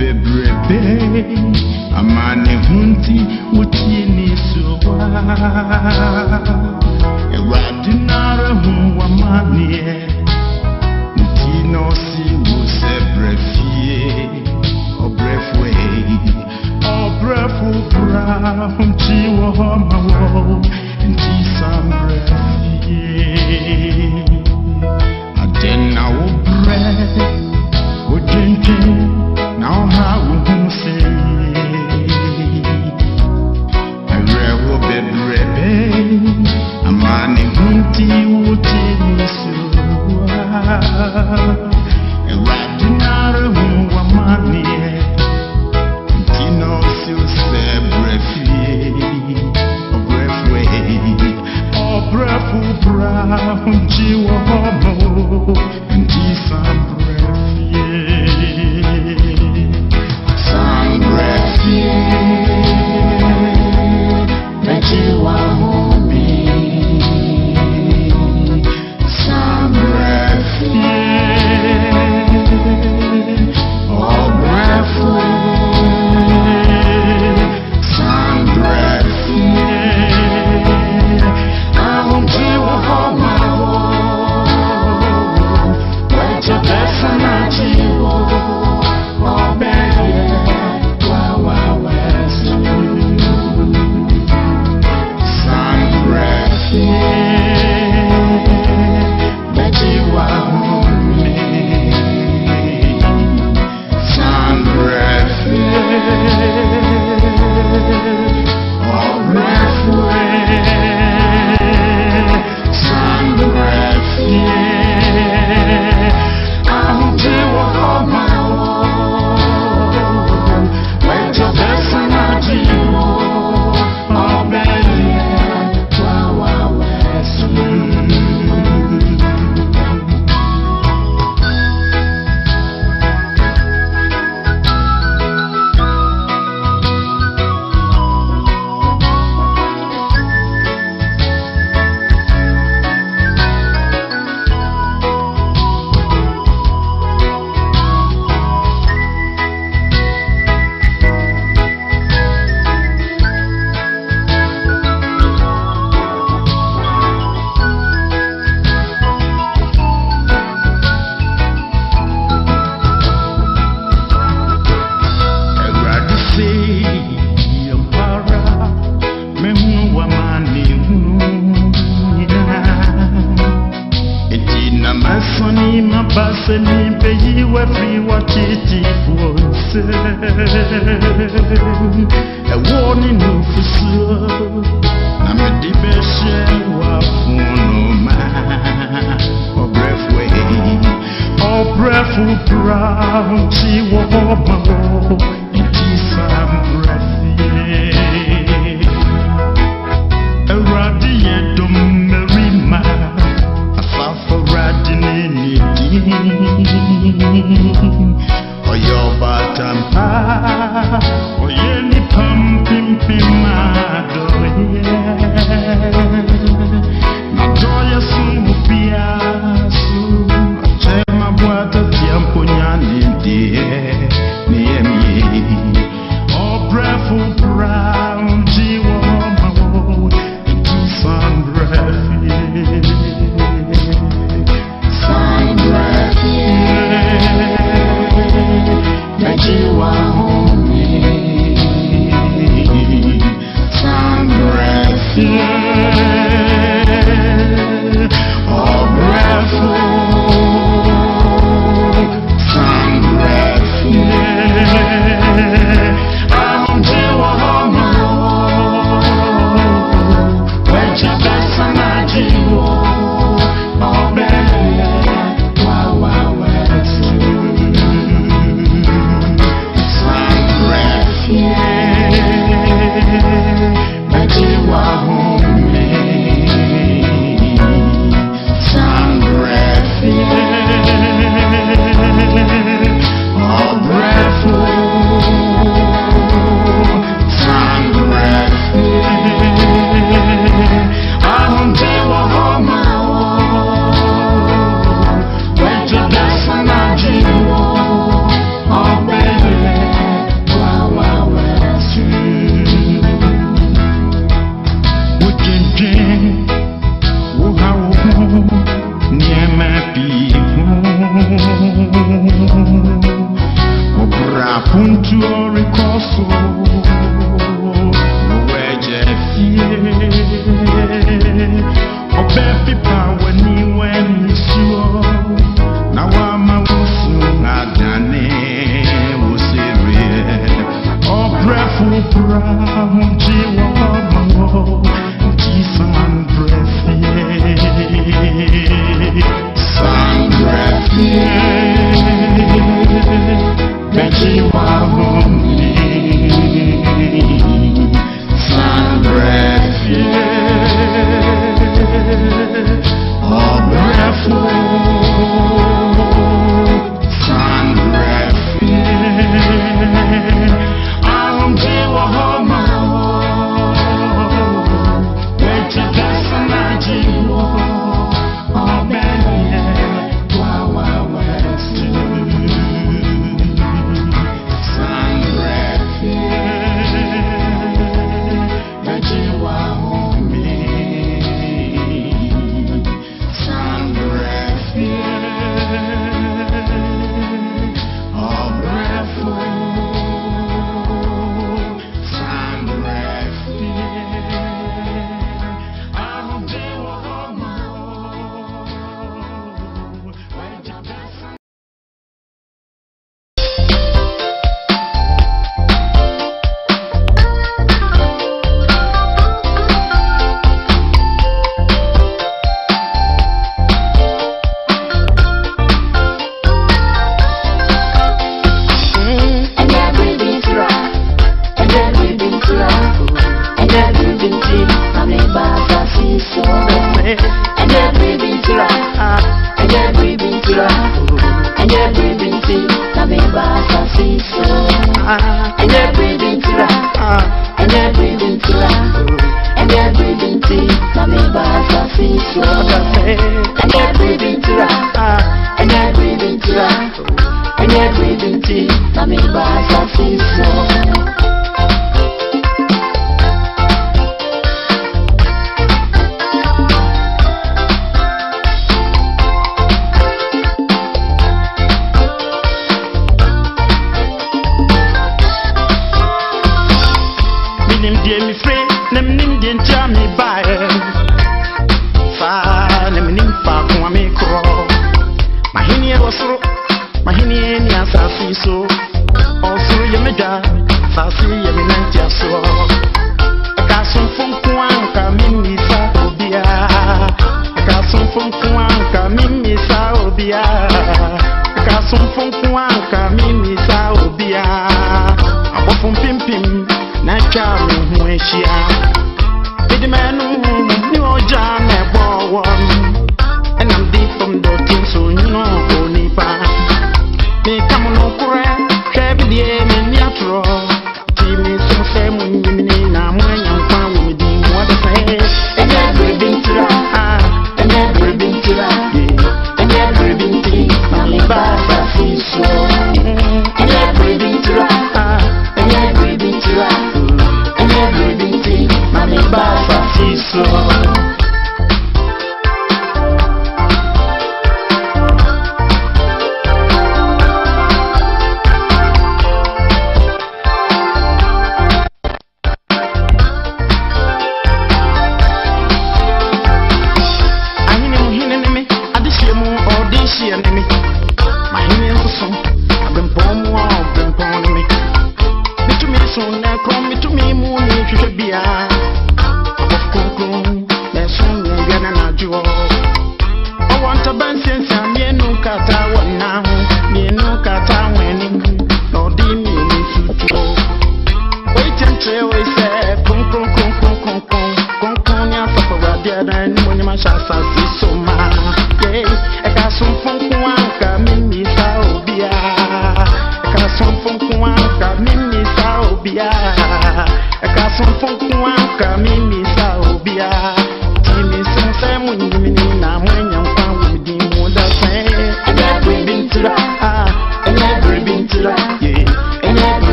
bebrebe amane hunti utini suwa ewadinara huwa manie ntino si usebrefie obrefwe obrefu bra hunti wahoma wo nti sambrefie adena obre ojinti now how we say I rewo bebrebe amani hunti utini suwa ewadinara huwa manie ntino si usebrefie obrefwe obrefu bra hunti wahoma wo nti sambrefie Baseni peyi we free what it was. A warning no fuso. Na me di beshe wa funo ma. O breath way. O breath brown ti wo ma wo. Iti sam breath. A radiant dum merima. Oyo batampa oye ni pampimado na doya sumupia su chema bwata tiampo nyani die ni emi o brefu brown jiwo mawo into sun breath Apuntu orikoso weje fie obepi power ni when isuo na wa ma wusu adane wosire obrefu pra jiwa mawo jisan brefie san brefie Bejiwa homni San brefie Obrefu San brefie Jiwa homa Beji dasana jiwa Obenye Wawa westi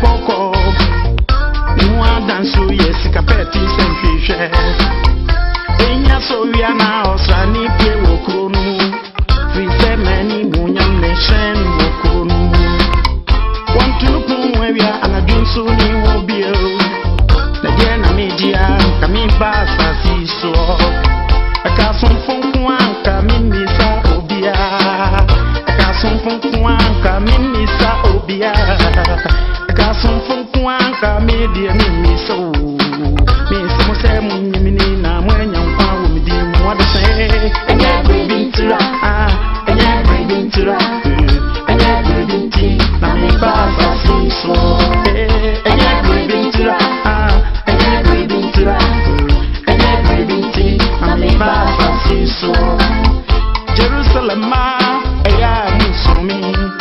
coco. No dance so yes, capeti sem fish. Enya so we are now, Sani Pie Wokunu. Free many munyam nation Wokunu. Want to know where we are, and I do so new be. Again, I made ya, coming fast as he saw. I got some fun, coming, Miss Obia. I got some fun, coming, Miss Obia. I got some fun, coming, dear Miss O. Miss Mosem, Minina, when you're found with him, what to say? And you're breathing to that, and you're breathing to that, and you're breathing tea. Now, me fast as he saw. And you're breathing to that. Jerusalem, I Munsumi,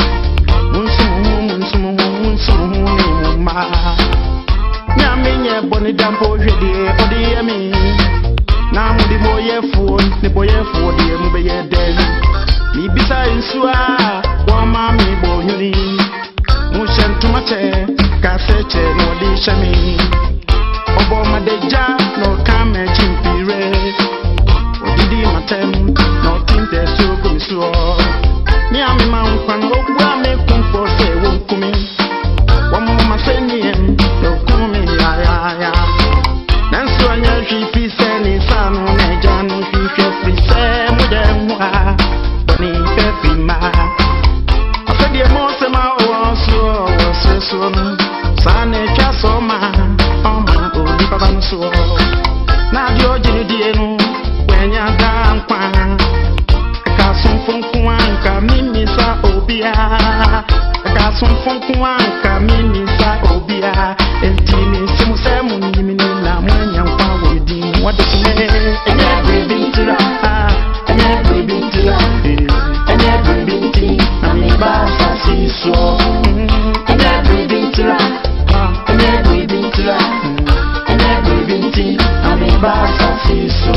Yaminia Bonnie Dampo, dear me. Now the boy phone, the boy for the Mubay dead. Me besides Sua, one mammy bony. Mushan to my chair, Cassette, no dishami. Obama deja, no camera chimpire. Didi matem, no tinte so come so. Niami man kwan go gwa me kum for say won kumi. One mama say niem, no kumi ya. Nanso anya hwi fi say ni sanu na janu hwi fi say mo dem wa. Boni fe fi ma. Afedi mo se ma o so no. Sane twa so ma. Oma o di baba no so. Na di o jini di enu. Nya dan kwan ka sun fun kwan ka mimi sa obia ka sun fun kwan ka mimi sa obia entini simu semu nyimi na mwanya kwan wo di what the enya breathing to enya breathing to enya breathing to na mi ba sa si so enya breathing to enya breathing to enya breathing to na mi ba sa si so.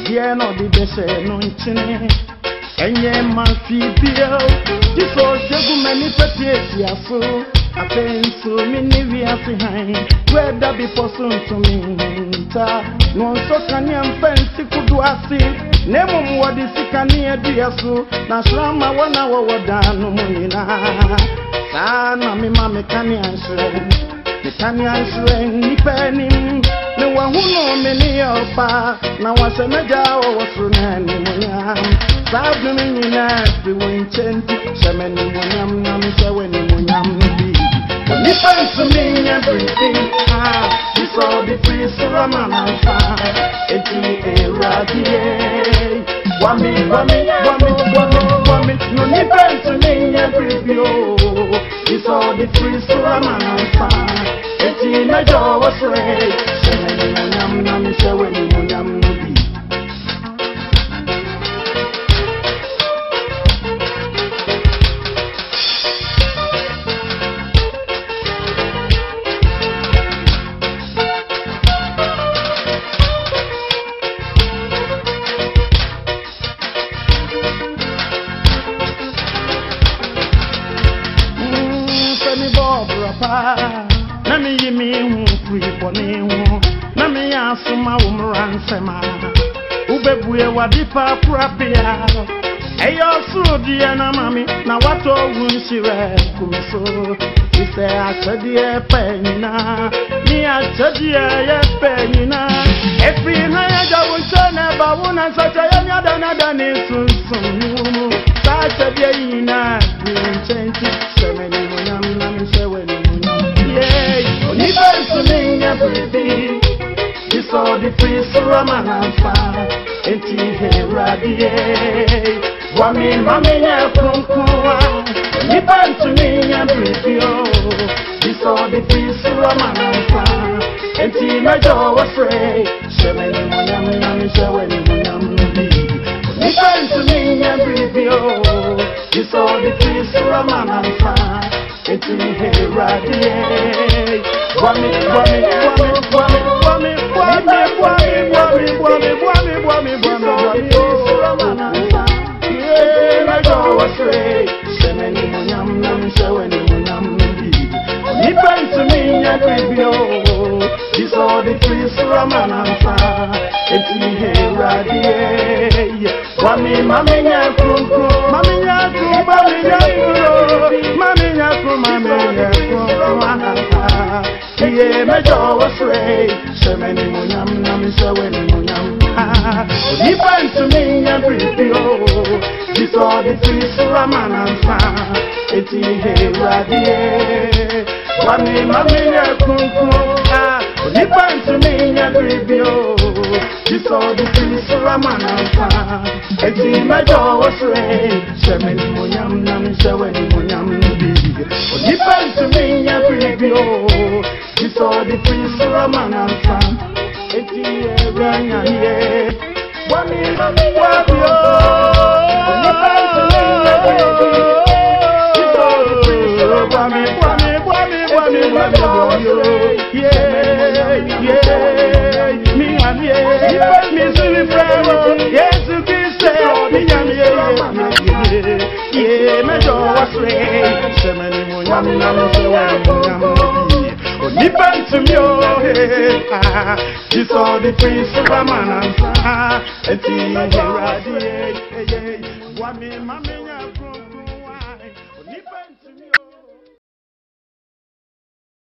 Yeah, no, the best, no, and yeah, my feel. This was just many petty, so I think so many we are behind. Where that be possible to me? No, so can you fancy could do I see? Never what is it can near dear so. Now, Slama 1 hour down, no money. Sana, me, mamma, can you answer? The can you answer? Ni penny. No one who know many of us. Now, what's a major was running. Sabin in the winter, Semeni Munyam, Seweni Munyam, listen to me everything. You saw the priest Ramana, Eti Radie, Wami, no listen to me every view. You saw the priest Ramana, Eti Najo was ready, Semeni Munyam, Seweni Munyam. Na me yimi hu free boni hu na me asuma wo mransema ubebuye wadipa prapia eyo sudie na mami na wato wunshire kumiso ise achadie penina ni achadie ye penina efi na ya jawunchene ba wona sacha ya nyada na dani sunsun sa achadie ina nchenchi semeni munyam na mseweni everything. You saw the priest Ramana, and he radie. Wami, Mammy, from Kua. You bent to me everything. You saw the priest Ramana, and he made all afraid. Seven Munam, Seven Munam. You bent to me everything. You saw the priest Ramana, and he radie. Wami, yeah, my jaw was afraid. So many munyam, so many munyam. He went to me every day. He saw the priest Ramana, it's here, radie. Wami, Mammy, he went to me every day. He saw the priest Ramana, it's my jaw was afraid. So many munyam, so many munyam. He went to me every day. You saw the priest Ramana, it's here, Ranya, yeah. Wami, to me, oh, you saw the priest Ramana, it's here, Wami, Mammy, to me.